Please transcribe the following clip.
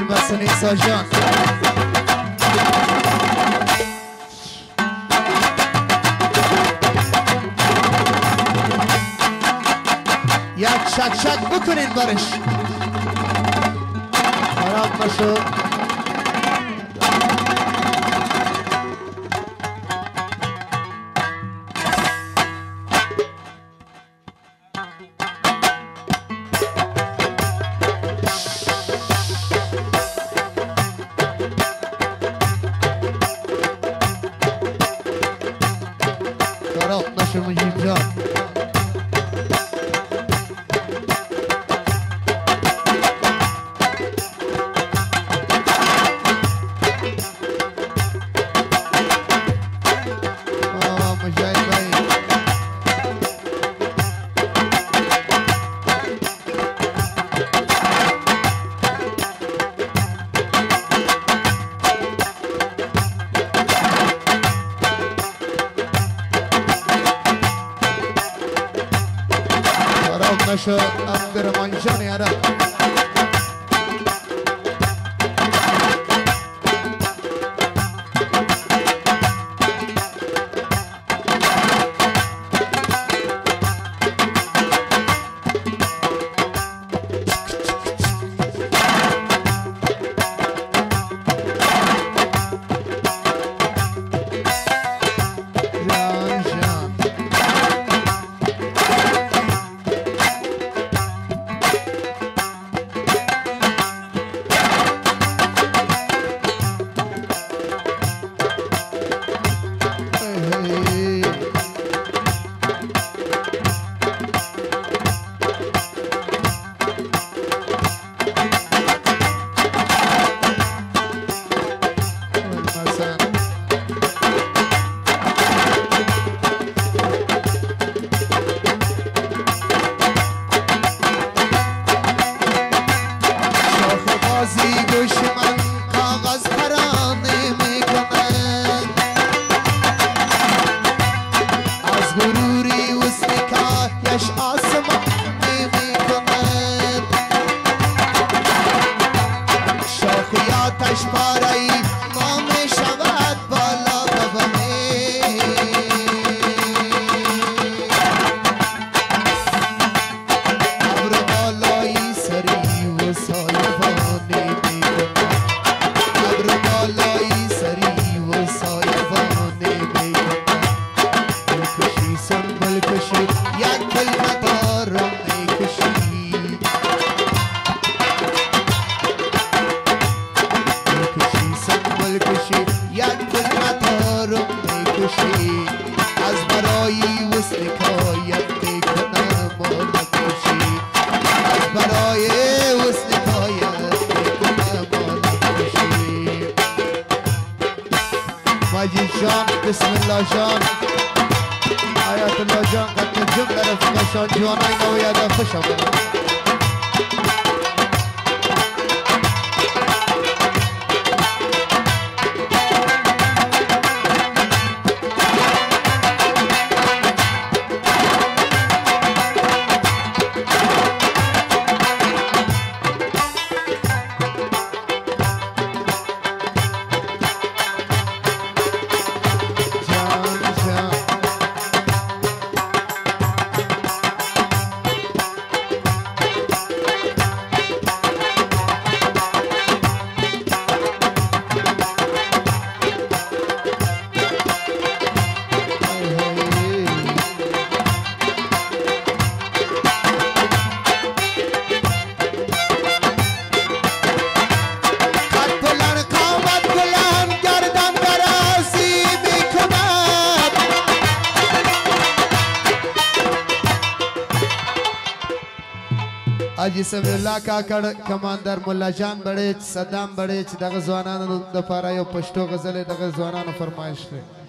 مسئله ساجان یک شک شک بکنین برش خراب نشو خراب نشو مجیب جان نشو عبدالرحمن جان یارا مجید جان بسم الله جان آیات الله جان قد جمله رفقشان جوانای نویادا خوش آمدن اجي سم الله کاکړ کماندار مولا جان بړې صدام بړې چې دغه ځوانانو د پاره یو پښتو غزل دغه ځوانانو فرمایش کړي